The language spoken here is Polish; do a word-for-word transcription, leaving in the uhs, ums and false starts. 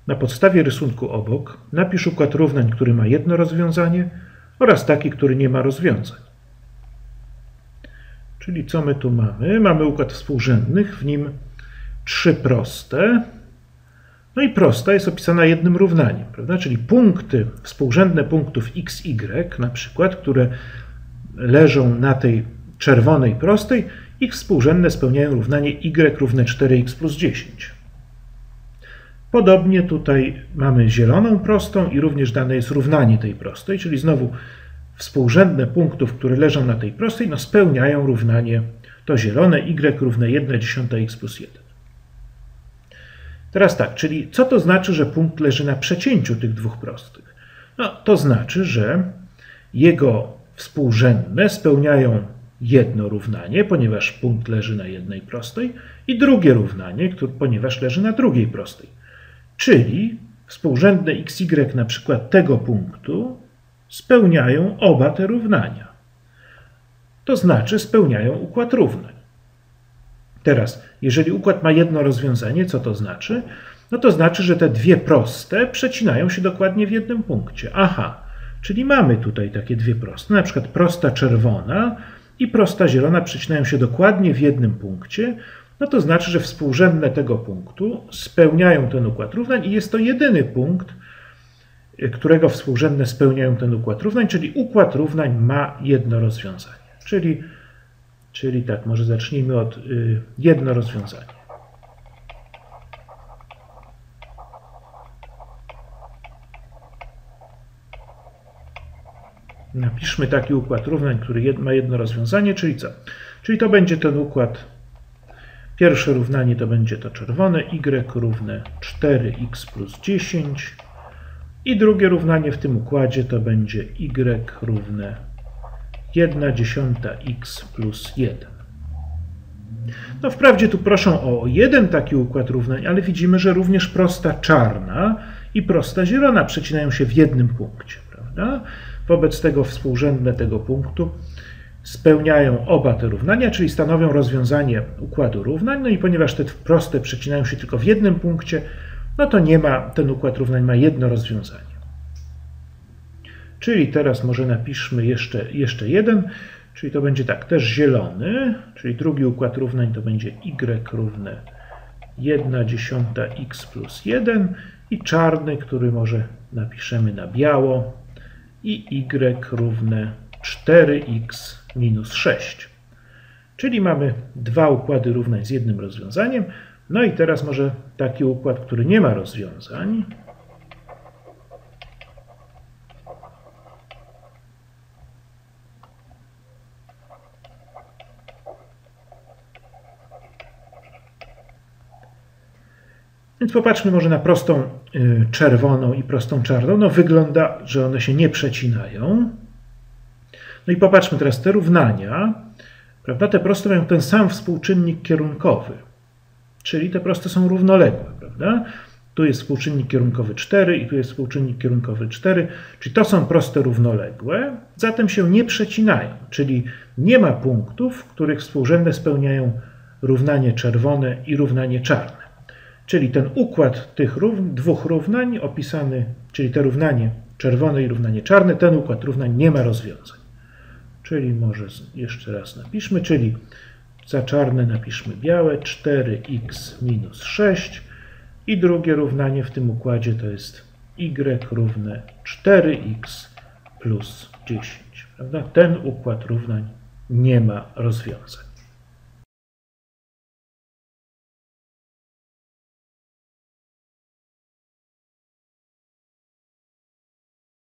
Na podstawie rysunku obok napisz układ równań, który ma jedno rozwiązanie oraz taki, który nie ma rozwiązań. Czyli co my tu mamy? Mamy układ współrzędnych, w nim trzy proste. No i prosta jest opisana jednym równaniem, prawda? Czyli punkty, współrzędne punktów x, y, na przykład, które leżą na tej czerwonej prostej, ich współrzędne spełniają równanie y równe cztery x plus dziesięć. Podobnie tutaj mamy zieloną prostą i również dane jest równanie tej prostej, czyli znowu współrzędne punktów, które leżą na tej prostej, no spełniają równanie to zielone y równe jedna dziesiąta x plus jeden. Teraz tak, czyli co to znaczy, że punkt leży na przecięciu tych dwóch prostych? No, to znaczy, że jego współrzędne spełniają jedno równanie, ponieważ punkt leży na jednej prostej, i drugie równanie, które, ponieważ leży na drugiej prostej. Czyli współrzędne xy na przykład tego punktu spełniają oba te równania. To znaczy spełniają układ równań. Teraz, jeżeli układ ma jedno rozwiązanie, co to znaczy? No to znaczy, że te dwie proste przecinają się dokładnie w jednym punkcie. Aha, czyli mamy tutaj takie dwie proste, na przykład prosta czerwona i prosta zielona przecinają się dokładnie w jednym punkcie, no to znaczy, że współrzędne tego punktu spełniają ten układ równań i jest to jedyny punkt, którego współrzędne spełniają ten układ równań, czyli układ równań ma jedno rozwiązanie. Czyli, czyli tak, może zacznijmy od y, jedno rozwiązanie. Napiszmy taki układ równań, który jed, ma jedno rozwiązanie, czyli co? Czyli to będzie ten układ, pierwsze równanie to będzie to czerwone, y równe cztery x plus dziesięć i drugie równanie w tym układzie to będzie y równe jedna dziesiąta x plus jeden. No wprawdzie tu proszą o jeden taki układ równań, ale widzimy, że również prosta czarna i prosta zielona przecinają się w jednym punkcie, prawda? Wobec tego współrzędne tego punktu spełniają oba te równania, czyli stanowią rozwiązanie układu równań, no i ponieważ te proste przecinają się tylko w jednym punkcie, no to nie ma, ten układ równań ma jedno rozwiązanie. Czyli teraz może napiszmy jeszcze, jeszcze jeden, czyli to będzie tak, też zielony, czyli drugi układ równań to będzie y równe jedna dziesiąta x plus jeden i czarny, który może napiszemy na biało i y równe cztery x minus sześć. Czyli mamy dwa układy równań z jednym rozwiązaniem. No i teraz może taki układ, który nie ma rozwiązań. Więc popatrzmy może na prostą y, czerwoną i prostą czarną. No wygląda, że one się nie przecinają. No i popatrzmy teraz, te równania, prawda, te proste mają ten sam współczynnik kierunkowy, czyli te proste są równoległe, prawda? Tu jest współczynnik kierunkowy cztery i tu jest współczynnik kierunkowy cztery, czyli to są proste równoległe, zatem się nie przecinają, czyli nie ma punktów, w których współrzędne spełniają równanie czerwone i równanie czarne. Czyli ten układ tych rów- dwóch równań opisany, czyli te równanie czerwone i równanie czarne, ten układ równań nie ma rozwiązań. Czyli może jeszcze raz napiszmy, czyli za czarne napiszmy białe, cztery x minus sześć i drugie równanie w tym układzie to jest y równe cztery x plus dziesięć. Prawda? Ten układ równań nie ma rozwiązań.